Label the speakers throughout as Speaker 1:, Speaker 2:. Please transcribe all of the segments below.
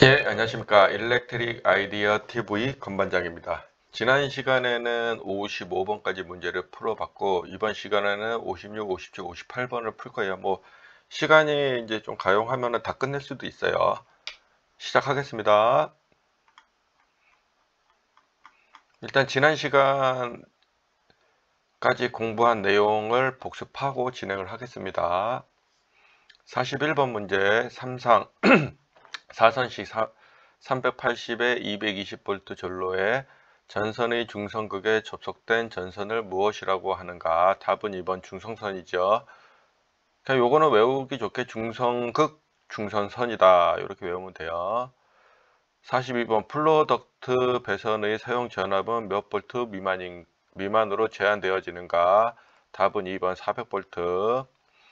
Speaker 1: 예, 안녕하십니까. 일렉트릭 아이디어 TV 건반장입니다. 지난 시간에는 55번까지 문제를 풀어봤고, 이번 시간에는 56, 57, 58번을 풀 거예요. 시간이 이제 좀 가용하면 다 끝낼 수도 있어요. 시작하겠습니다. 일단 지난 시간까지 공부한 내용을 복습하고 진행을 하겠습니다. 41번 문제, 3상, 4선식 380에 220V 전로에 전선의 중성극에 접속된 전선을 무엇이라고 하는가? 답은 2번 중성선이죠. 그냥 요거는 외우기 좋게 중성극, 중선선이다. 이렇게 외우면 돼요. 42번 플로덕트 배선의 사용 전압은 몇 볼트 미만으로 제한되어지는가? 답은 2번 400V.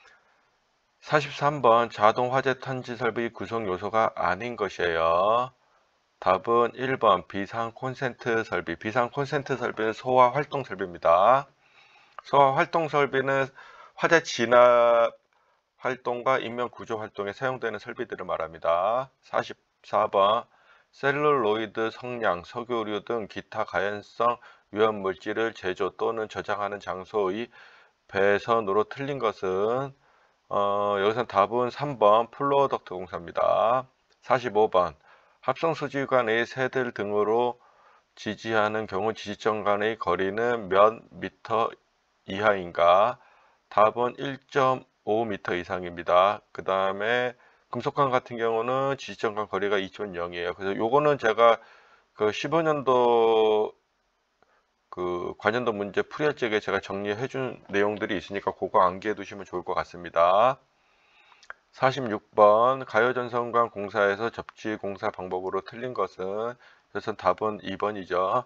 Speaker 1: 43번 자동 화재 탐지 설비 구성 요소가 아닌 것이에요. 답은 1번 비상 콘센트 설비. 비상 콘센트 설비는 소화 활동 설비입니다. 소화 활동 설비는 화재 진압 활동과 인명 구조 활동에 사용되는 설비들을 말합니다. 44번 셀룰로이드, 성냥, 석유류 등 기타 가연성 위험 물질을 제조 또는 저장하는 장소의 배선으로 틀린 것은 여기서 답은 3번 플로어덕트 공사입니다. 45번 합성수지관의 새들 등으로 지지하는 경우 지지점 간의 거리는 몇 미터 이하인가? 답은 1.5m 이상입니다. 그 다음에 금속관 같은 경우는 지지점 간 거리가 2.0이에요. 그래서 요거는 제가 그 15년도 그 관련도 문제 풀이할 적에 제가 정리해 준 내용들이 있으니까 그거 암기해 두시면 좋을 것 같습니다. 46번 가요전선관 공사에서 접지 공사 방법으로 틀린 것은, 그래서 답은 2번이죠.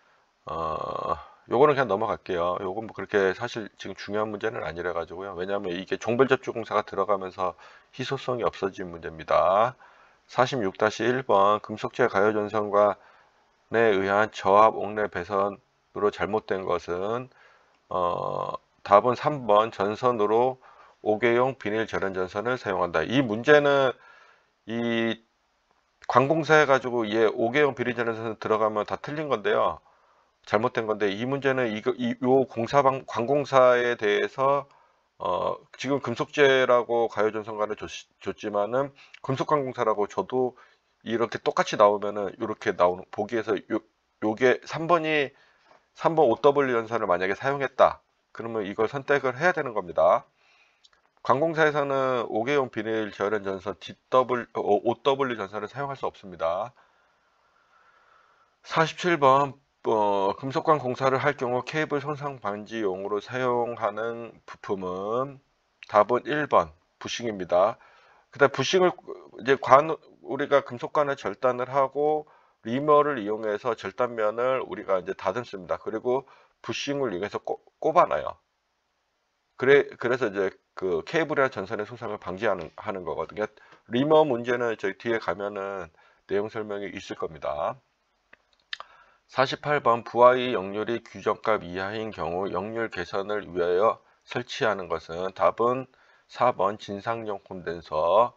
Speaker 1: 요거는 그냥 넘어갈게요. 요건 뭐 그렇게 사실 지금 중요한 문제는 아니라 가지고요. 왜냐하면 이게 종별 접지 공사가 들어가면서 희소성이 없어진 문제입니다. 46-1번 금속재 가요전선관에 의한 저압 옥내 배선으로 잘못된 것은, 답은 3번 전선으로 5개용 비닐 절연 전선을 사용한다. 이 문제는 이 관공사 해가지고 얘 5개용 비닐 절연 전선 들어가면 다 틀린 건데요. 잘못된 건데, 이 문제는 요 관공사에 대해서 지금 금속재라고 가요전선관을 줬지만은 금속관공사라고 저도 이렇게 똑같이 나오면은 이렇게 나오는 보기에서 요게 3번 OW 전선을 만약에 사용했다. 그러면 이걸 선택을 해야 되는 겁니다. 관공사에서는 5개용 비닐 절연 전선 OW 전선을 사용할 수 없습니다. 47번 금속관 공사를 할 경우 케이블 손상 방지용으로 사용하는 부품은, 답은 1번 부싱입니다. 그다음 부싱을 이제 우리가 금속관을 절단을 하고 리머를 이용해서 절단면을 우리가 이제 다듬습니다. 그리고 부싱을 이용해서 꼽아놔요. 그래서 이제 그 케이블이나 전선의 손상을 하는 거거든요. 리머 문제는 저희 뒤에 가면은 내용 설명이 있을 겁니다. 48번 부하의 역률이 규정값 이하인 경우 역률 개선을 위하여 설치하는 것은, 답은 4번 진상용 콘덴서.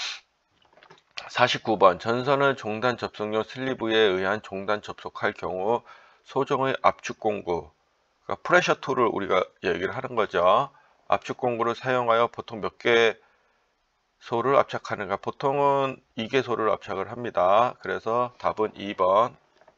Speaker 1: 49번 전선을 종단 접속용 슬리브에 의한 종단 접속할 경우 소정의 압축 공구, 그러니까 프레셔 툴을 우리가 얘기를 하는 거죠. 압축 공구를 사용하여 보통 몇 개소를 압착하는가? 보통은 2개소를 압착을 합니다. 그래서 답은 2번.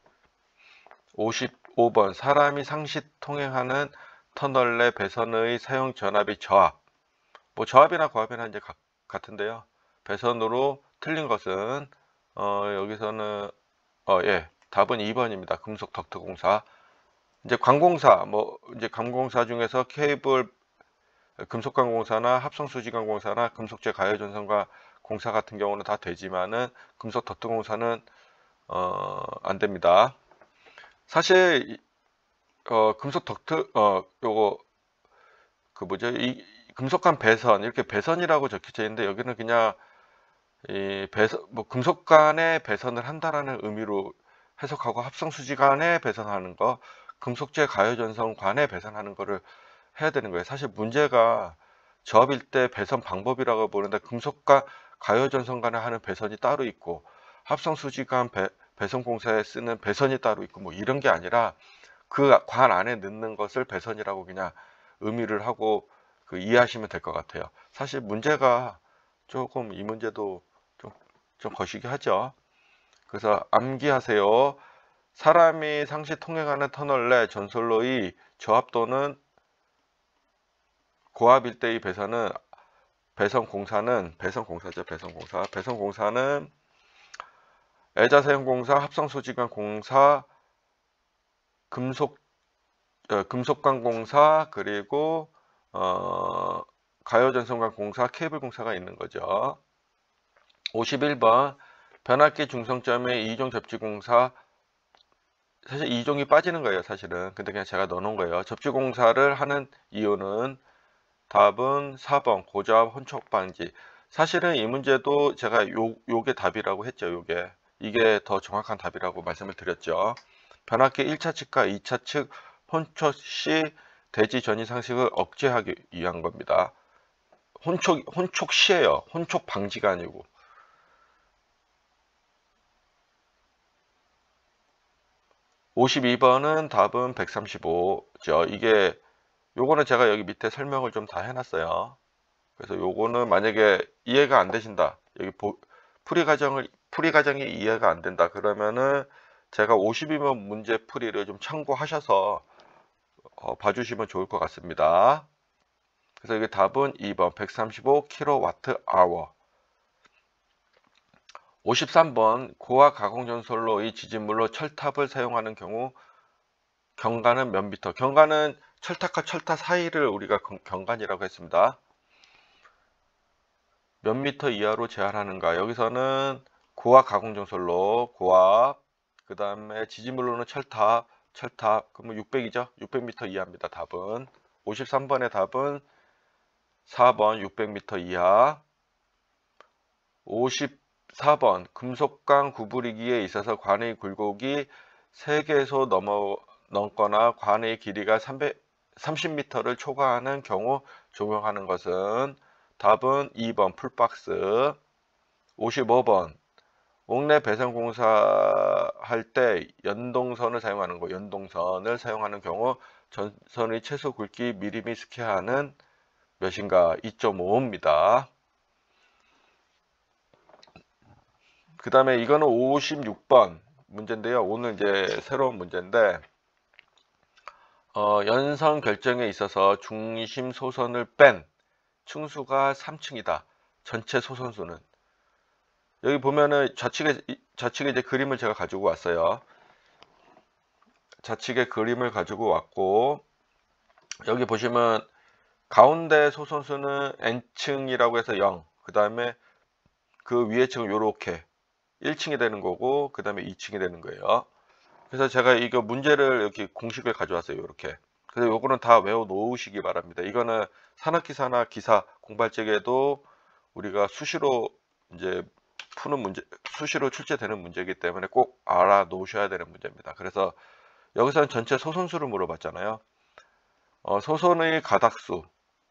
Speaker 1: 55번 사람이 상시 통행하는 터널 내 배선의 사용 전압이 저압, 뭐 저압이나 고압이나 이제 같은데요. 배선으로 틀린 것은 여기서는 예, 답은 2번입니다. 금속 덕트 공사. 이제 관공사, 이제 관공사 중에서 케이블 금속관공사나 합성수지관공사나 금속재 가요전선과 공사 같은 경우는 다 되지만은 금속 덕트 공사는 안 됩니다. 사실 금속 덕트 요거 그 뭐죠, 이 금속관 배선, 이렇게 배선이라고 적혀져 있는데 여기는 그냥 이 배선, 뭐 금속관에 배선을 한다라는 의미로 해석하고, 합성수지관에 배선하는 거, 금속재 가요전선관에 배선하는 거를 해야 되는 거예요. 사실 문제가 저압일 때 배선 방법이라고 보는데 금속과 가요전선관에 하는 배선이 따로 있고 합성수지관 배선공사에 쓰는 배선이 따로 있고 뭐 이런 게 아니라 그 관 안에 넣는 것을 배선이라고 그냥 의미를 하고 이해하시면 될 것 같아요. 사실 문제가 조금 이 문제도 좀 거시기 하죠. 그래서 암기하세요. 사람이 상시 통행하는 터널 내 전선로의 저압 또는 고압일 때의 배선공사는 애자사용공사, 합성수지관공사, 금속관공사, 그리고 가요전선관공사, 케이블공사가 있는 거죠. 51번 변압기 중성점의 이종 접지공사. 사실 이종이 빠지는 거예요, 사실은. 근데 그냥 제가 넣어놓은 거예요. 접지공사를 하는 이유는 답은 4번 고저압 혼촉 방지. 사실은 이 문제도 제가 요게 답이라고 했죠. 이게 더 정확한 답이라고 말씀을 드렸죠. 변압기 1차 측과 2차 측 혼촉 시 대지 전이 상식을 억제하기 위한 겁니다. 혼촉 시예요. 혼촉 방지가 아니고. 52번은 답은 135죠. 요거는 제가 여기 밑에 설명을 좀 다 해놨어요. 그래서 요거는 만약에 이해가 안 되신다. 여기 풀이 과정이 이해가 안 된다. 그러면은 제가 52번 문제 풀이를 좀 참고하셔서 봐주시면 좋을 것 같습니다. 그래서 이게 답은 2번 135kWh. 53번 고압 가공전선로의 지진물로 철탑을 사용하는 경우 경관은 몇 미터? 경관은 철탑과 철탑 사이를 우리가 경관이라고 했습니다. 몇 미터 이하로 제한하는가? 여기서는 고압 가공전선로, 고압, 그 다음에 지진물로는 철탑, 그러면 600이죠? 600m 이하입니다. 답은. 53번의 답은 4번 600m 이하. 54번 금속관 구부리기에 있어서 관의 굴곡이 3개소 넘거나 관의 길이가 30m를 초과하는 경우 적용하는 것은 답은 2번 풀박스. 55번 옥내 배선공사 할 때 연동선을 사용하는 경우 전선의 최소 굵기 미리미 스퀘어는 몇인가? 2.5입니다. 그 다음에 이거는 56번 문제인데요. 오늘 이제 새로운 문제인데 연선 결정에 있어서 중심 소선을 뺀 층수가 3층이다. 전체 소선수는. 여기 보면은 좌측에 이제 그림을 제가 가지고 왔어요. 좌측에 그림을 가지고 왔고, 여기 보시면 가운데 소선수는 n층이라고 해서 0, 그 다음에 그 위에 층은 요렇게 1층이 되는 거고, 그 다음에 2층이 되는 거예요. 그래서 제가 이거 문제를 이렇게 공식을 가져왔어요. 이렇게. 그래서 요거는 다 외워 놓으시기 바랍니다. 이거는 산업기사나 기사 공부할적에도 우리가 수시로 이제 푸는 문제, 수시로 출제되는 문제이기 때문에 꼭 알아 놓으셔야 되는 문제입니다. 그래서 여기서는 전체 소선수를 물어봤잖아요. 소선의 가닥수는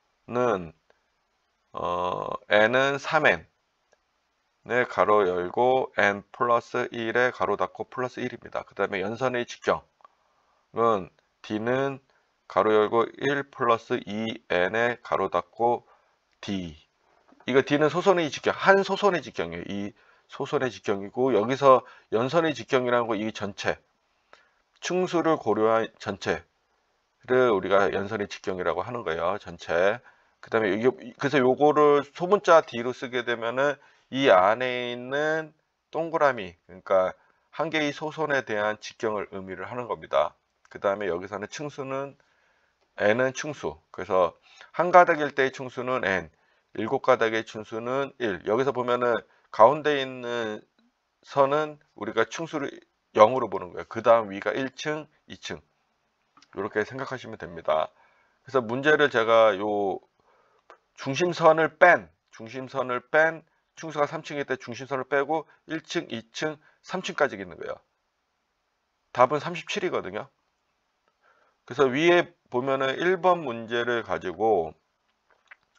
Speaker 1: n은 3n 네, 가로 열고 n 플러스 1에 가로 닫고 플러스 1입니다. 그 다음에 연선의 직경은 d는 가로 열고 1 플러스 2n에 가로 닫고 d. 이거 d는 소선의 직경, 한 소선의 직경이에요. 이 소선의 직경이고, 여기서 연선의 직경이라는 거 이 전체 층수를 고려한 전체를 우리가 연선의 직경이라고 하는 거예요. 전체. 그 다음에 그래서 요거를 소문자 d로 쓰게 되면은 이 안에 있는 동그라미, 그러니까 한 개의 소선에 대한 직경을 의미를 하는 겁니다. 그 다음에 여기서는 층수는 n은 층수. 그래서 한 가닥일 때의 층수는 n, 7가닥의 층수는 1. 여기서 보면은 가운데 있는 선은 우리가 층수를 0으로 보는 거예요. 그 다음 위가 1층, 2층. 이렇게 생각하시면 됩니다. 그래서 문제를 제가 요 중심선을 뺀 층수가 3층일 때 중심선을 빼고 1층, 2층, 3층까지 있는 거예요. 답은 37이거든요. 그래서 위에 보면은 1번 문제를 가지고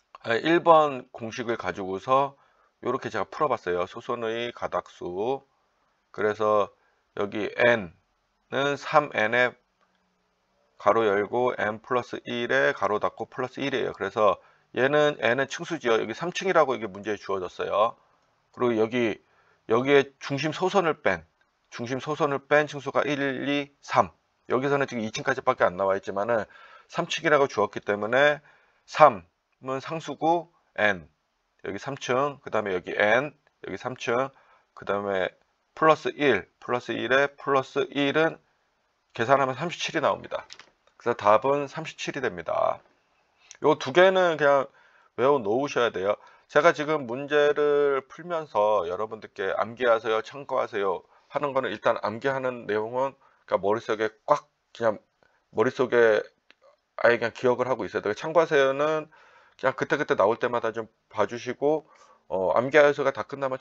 Speaker 1: 1번 공식을 가지고서 이렇게 제가 풀어봤어요. 소선의 가닥수 그래서 여기 n은 3n에 가로 열고 n 플러스 1에 가로 닫고 플러스 1이에요. 그래서 얘는 n은 층수지요. 여기 3층이라고 이게 문제에 주어졌어요. 그리고 여기에 중심 소선을 뺀 층수가 1, 2, 3. 여기서는 지금 2층까지밖에 안 나와 있지만은 3층이라고 주었기 때문에 3은 상수고 n, 여기 3층, 그 다음에 여기 n, 여기 3층, 그 다음에 플러스 1, 플러스 1에 플러스 1은 계산하면 37이 나옵니다. 그래서 답은 37이 됩니다. 요 두 개는 그냥 외워 놓으셔야 돼요. 제가 지금 문제를 풀면서 여러분들께 암기하세요, 참고하세요 하는 거는 일단 암기하는 내용은 그러니까 머릿속에 꽉 그냥 머릿속에 아예 그냥 기억을 하고 있어야 돼요. 참고하세요는 그냥 그때그때 나올 때마다 좀 봐주시고 암기하세요가 다 끝나면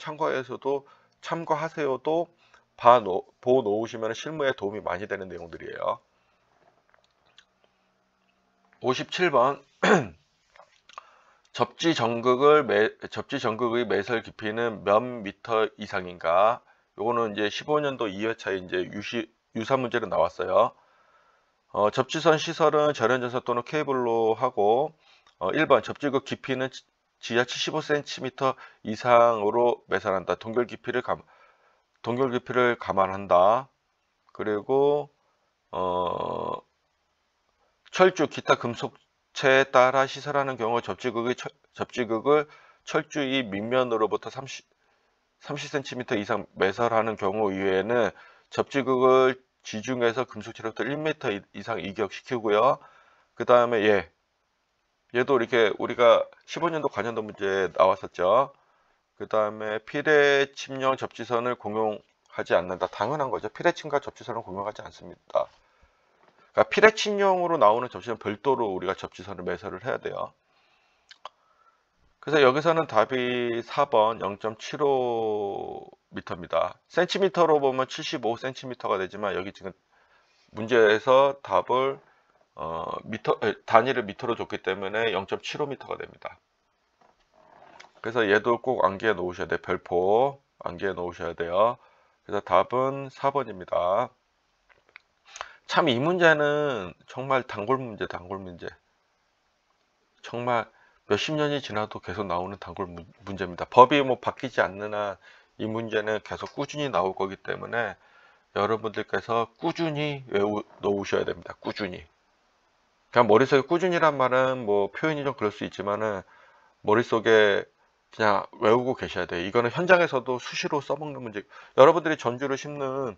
Speaker 1: 참고하세요도 보고 놓으시면 실무에 도움이 많이 되는 내용들이에요. 57번 접지 전극의 매설 깊이는 몇 미터 이상인가? 요거는 이제 15년도 2회차에 이제 유사 문제로 나왔어요. 접지선 시설은 절연전선 또는 케이블로 하고 1번 접지극 깊이는 지하 75cm 이상으로 매설한다. 동결 깊이를 감안한다. 그리고 철주 기타 금속체에 따라 시설하는 경우 접지극을 철주의 밑면으로부터 30cm 이상 매설하는 경우 이외에는 접지극을 지중해서 금속체로부터 1m 이상 이격시키고요. 그 다음에 얘도 이렇게 우리가 15년도 관련도 문제에 나왔었죠. 그 다음에 피뢰 침용 접지선을 공용하지 않는다. 당연한 거죠. 피뢰 침과 접지선을 공용하지 않습니다. 그러니까 피뢰 침용으로 나오는 접지선 별도로 우리가 접지선을 매설을 해야 돼요. 그래서 여기서는 답이 4번 0.75m입니다. 센티미터로 보면 75cm가 되지만 여기 지금 문제에서 답을 단위를 미터로 줬기 때문에 0.75m가 됩니다. 그래서 얘도 꼭 암기해 놓으셔야 돼요. 별표 암기해 놓으셔야 돼요. 그래서 답은 4번입니다. 참 이 문제는 정말 단골 문제. 정말 몇십 년이 지나도 계속 나오는 단골 문제입니다. 법이 뭐 바뀌지 않는 한 이 문제는 계속 꾸준히 나올 거기 때문에 여러분들께서 꾸준히 외워 놓으셔야 됩니다. 꾸준히. 그냥 머릿속에 꾸준히란 말은 뭐 표현이 좀 그럴 수 있지만은 머릿속에 그냥 외우고 계셔야 돼요. 이거는 현장에서도 수시로 써먹는 문제. 여러분들이 전주를 심는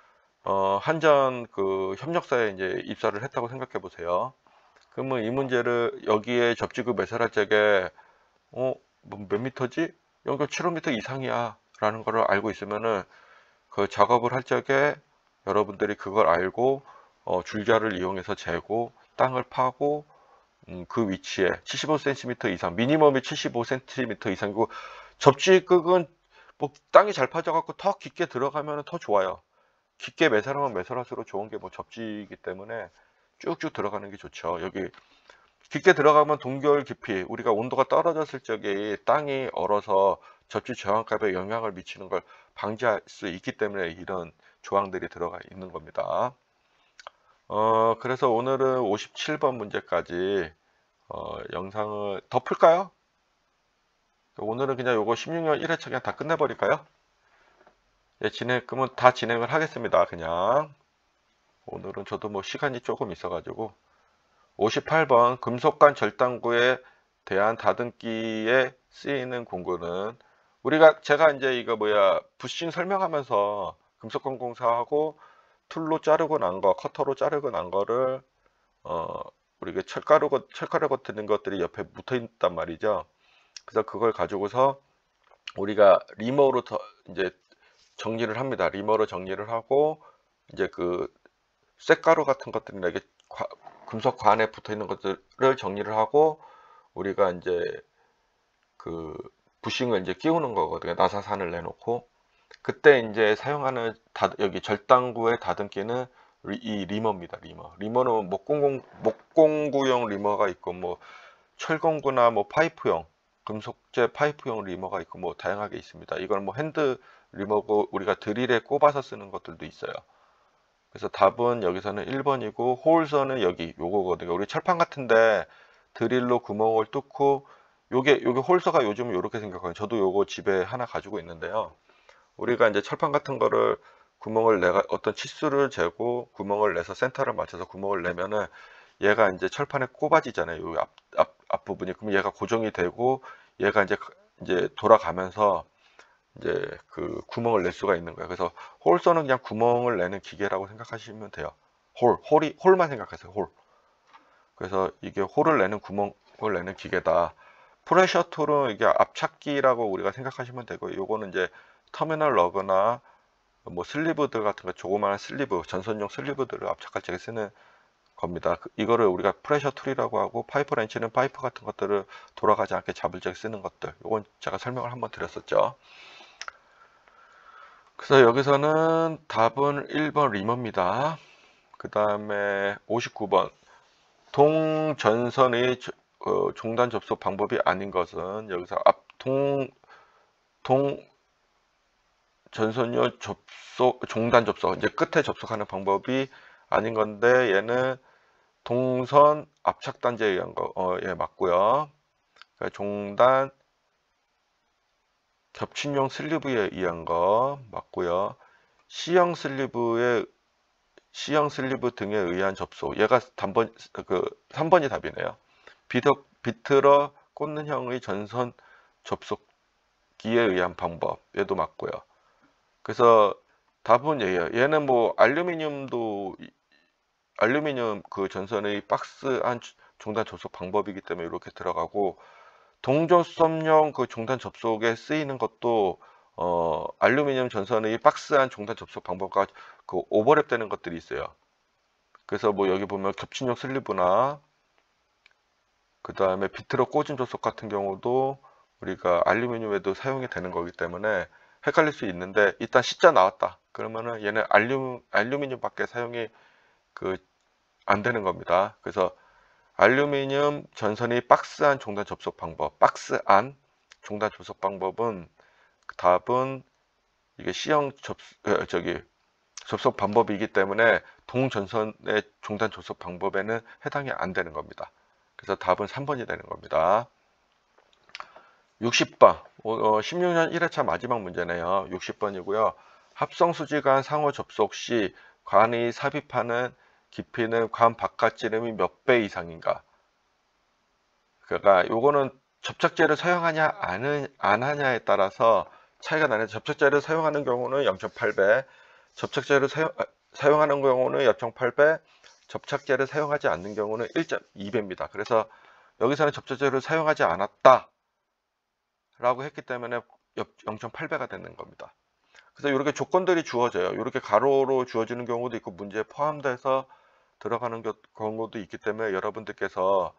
Speaker 1: 한전 그 협력사에 이제 입사를 했다고 생각해 보세요. 그러면 이 문제를 여기에 접지구 매설할 적에 뭐 몇 미터지? 0.75m 이상이야 라는 거를 알고 있으면은 그 작업을 할 적에 여러분들이 그걸 알고 줄자를 이용해서 재고 땅을 파고 그 위치에 75cm 이상, 미니멈이 75cm 이상이고 접지극은 뭐 땅이 잘 파져 갖고 더 깊게 들어가면 더 좋아요. 깊게 매설하면 매설할수록 좋은 게 뭐 접지이기 때문에 쭉쭉 들어가는 게 좋죠. 여기 깊게 들어가면 동결 깊이, 우리가 온도가 떨어졌을 적에 땅이 얼어서 접지 저항값에 영향을 미치는 걸 방지할 수 있기 때문에 이런 조항들이 들어가 있는 겁니다. 그래서 오늘은 57번 문제까지 영상을 더 풀까요? 오늘은 그냥 요거 16년 1회차 그냥 다 끝내버릴까요? 예, 그러면 다 진행을 하겠습니다. 그냥 오늘은 저도 뭐 시간이 조금 있어가지고 58번 금속관 절단구에 대한 다듬기에 쓰이는 공구는 제가 이제 이거 부싱 설명하면서 금속관 공사하고 툴로 자르고 난 거, 커터로 자르고 난 거를 우리가 철가루 같은 것들이 옆에 붙어 있단 말이죠. 그래서 그걸 가지고서 우리가 리머로 이제 정리를 합니다. 리머로 정리를 하고 이제 그 쇳가루 같은 것들이나 이게 금속 관에 붙어 있는 것들을 정리를 하고 우리가 이제 그 부싱을 이제 끼우는 거거든요. 나사산을 내놓고 그때 이제 사용하는 여기 절단구의 다듬기는 이 리머입니다. 리머는 목공구용 리머가 있고 뭐 철공구나 뭐 파이프용 금속재 파이프용 리머가 있고 뭐 다양하게 있습니다. 이건 뭐 핸드 리머고 우리가 드릴에 꼽아서 쓰는 것들도 있어요. 그래서 답은 여기서는 1번이고 홀선은 여기 요거거든요. 우리 철판 같은데 드릴로 구멍을 뚫고 요게 홀서가 요즘 이렇게 생겼거든요. 저도 요거 집에 하나 가지고 있는데요. 우리가 이제 철판 같은 거를 구멍을 내가 어떤 치수를 재고 구멍을 내서 센터를 맞춰서 구멍을 내면은 얘가 이제 철판에 꼽아지잖아요. 요 앞부분이. 그럼 얘가 고정이 되고 얘가 이제 돌아가면서 이제 그 구멍을 낼 수가 있는 거예요. 그래서 홀서는 그냥 구멍을 내는 기계라고 생각하시면 돼요. 홀만 생각하세요. 홀. 그래서 이게 홀을 내는 구멍을 내는 기계다. 프레셔 툴은 이게 압착기라고 우리가 생각하시면 되고, 요거는 이제 터미널 러그나 뭐 슬리브들 같은 거, 조그마한 슬리브, 전선용 슬리브들을 압착할 적에 쓰는 겁니다. 이거를 우리가 프레셔 툴이라고 하고, 파이프 렌치는 파이프 같은 것들을 돌아가지 않게 잡을 적에 쓰는 것들. 요건 제가 설명을 한번 드렸었죠. 그래서 여기서는 답은 1번 리머입니다. 그 다음에 59번 동전선의 종단 접속 방법이 아닌 것은, 여기서 전선료 종단 접속, 이제 끝에 접속하는 방법이 아닌 건데, 얘는 동선 압착 단지에 의한 거, 예, 맞고요. 그러니까 종단 겹친용 슬리브에 의한 거 맞고요. C형 슬리브 등에 의한 접속, 얘가 3번이 답이네요. 비틀어 꽂는 형의 전선 접속기에 의한 방법, 얘도 맞고요. 그래서 답은 얘예요. 얘는 뭐 알루미늄 그 전선의 박스한 종단 접속 방법이기 때문에 이렇게 들어가고, 동전섬용 그 종단 접속에 쓰이는 것도 알루미늄 전선의 박스한 종단 접속 방법과 그 오버랩 되는 것들이 있어요. 그래서 뭐 여기 보면 겹친용 슬리브나 그 다음에 비틀어 꽂은 접속 같은 경우도 우리가 알루미늄에도 사용이 되는 거기 때문에 헷갈릴 수 있는데, 일단 C자 나왔다 그러면은 얘는 알루미늄 밖에 사용이 안 되는 겁니다. 그래서 알루미늄 전선이 박스안 종단 접속 방법, 박스안 종단 접속 방법은 답은 이게 C형 접속 방법이기 때문에 동전선의 종단 접속 방법에는 해당이 안 되는 겁니다. 그래서 답은 3번이 되는 겁니다. 60번 16년 1회차 마지막 문제네요. 60번이고요. 합성수지 간 상호 접속 시 관이 삽입하는 깊이는 관 바깥 지름이 몇 배 이상인가? 그러니까 요거는 접착제를 사용하냐 안 하냐에 따라서 차이가 나는데, 접착제를 사용하는 경우는 0.8배, 접착제를 사용하는 경우는 0.8배, 접착제를 사용하지 않는 경우는 1.2배입니다. 그래서 여기서는 접착제를 사용하지 않았다 라고 했기 때문에 0.8배가 되는 겁니다. 그래서 이렇게 조건들이 주어져요. 이렇게 가로로 주어지는 경우도 있고 문제에 포함돼서 들어가는 경우도 있기 때문에 여러분들께서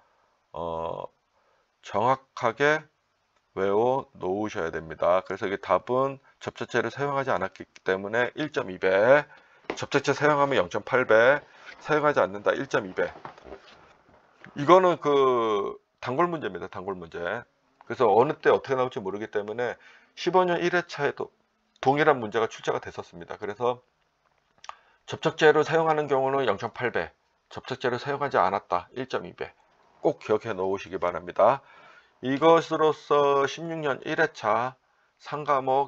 Speaker 1: 정확하게 외워 놓으셔야 됩니다. 그래서 이게 답은 접착제를 사용하지 않았기 때문에 1.2배, 접착제 사용하면 0.8배, 사용하지 않는다 1.2배. 이거는 그 단골 문제입니다. 단골 문제. 그래서 어느 때 어떻게 나올지 모르기 때문에 15년 1회차에도 동일한 문제가 출제가 됐었습니다. 그래서 접착제를 사용하는 경우는 0.8배, 접착제를 사용하지 않았다 1.2배. 꼭 기억해 놓으시기 바랍니다. 이것으로써 16년 1회차 상과목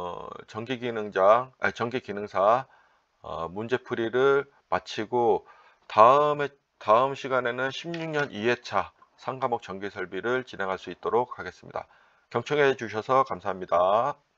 Speaker 1: 전기기능사 문제풀이를 마치고, 다음 시간에는 16년 2회차 상과목 전기설비를 진행할 수 있도록 하겠습니다. 경청해 주셔서 감사합니다.